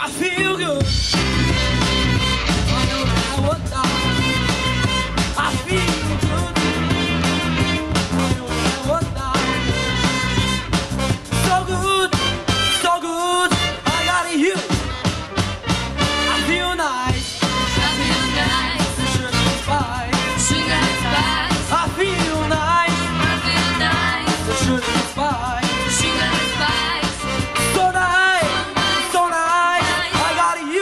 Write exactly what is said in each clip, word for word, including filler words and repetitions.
feel good. I know that I want that. I feel good. I know that I want that. So good, so good. I got you. I feel nice. I feel nice. Sugar spice. Sugar spice. I feel nice. I feel nice. Sugar spice. Sugar spice. So nice, so nice. I got you.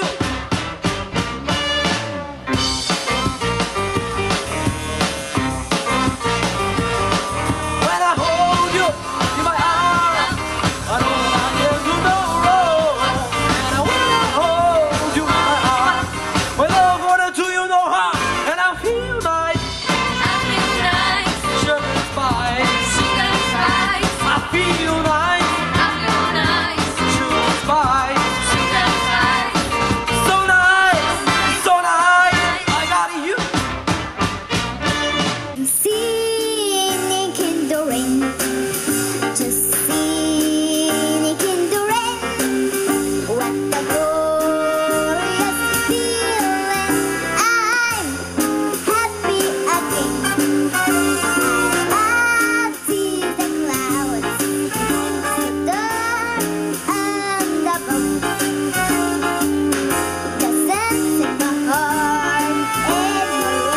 When I hold you in my arms, I know that I can do no wrong. And when I hold you in my arms, when I'm gonna do you no harm, and I feel nice, I feel nice. sugar spice. Sugar spice. I feel nice, I feel nice. sugar spice. Sugar spice. So nice, so nice. I got you. Scenic in the rain, just scenic in the rain. What a glorious feeling! I'm happy again. I see the clouds, the and above. The sense in my heart and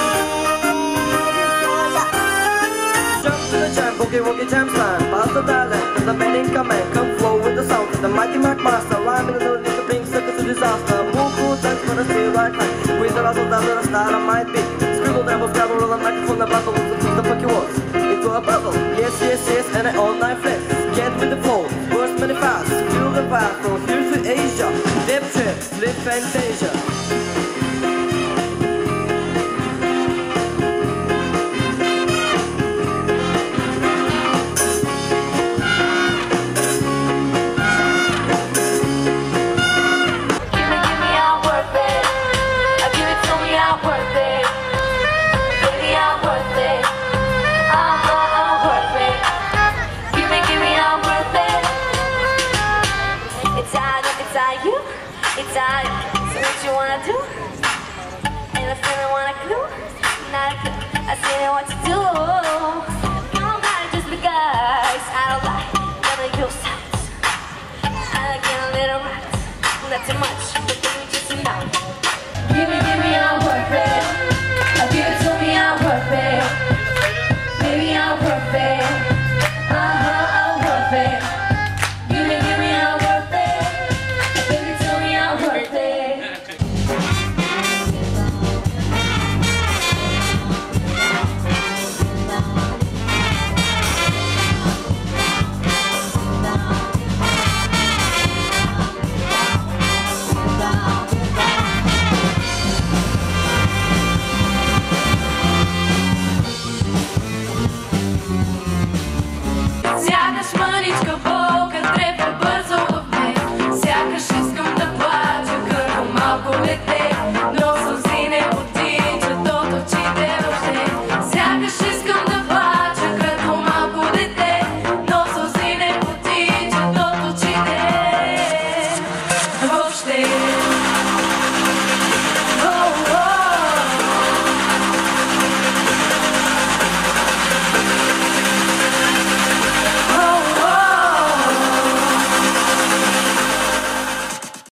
my Jump to the jam, boogie woogie jam slam. Pass the talent, to the man in command. Come flow with the sound, to the mighty Mac Master. Rhyme in the middle, the pink circle to disaster. Move cool, dance for the steel right line. With the razzle dazzle, the style I might be. Scribble, dabble, scrabble, roll a microphone, the battle, the twist the funky words. Into a puzzle, yes, yes, yes, and an all-night flex. Get with the flow, burst many fast. Feel the vibe from here to Asia. Dip trip, live fantasia. Give me, give me, I'm worth it. Uh, Give it to me, I'm worth it. Baby, I'm worth it. I'm, I'm, I'm worth it. Give me, give me, I'm worth it. It's I, it's I, you. It's I. So what you wanna do? And I still don't wanna clue. Not a clue. I still don't want to do. You don't got it just because I don't like none of your sides. I get a little right. Not too much, but give me just enough. Give me, give me, I'm worth it.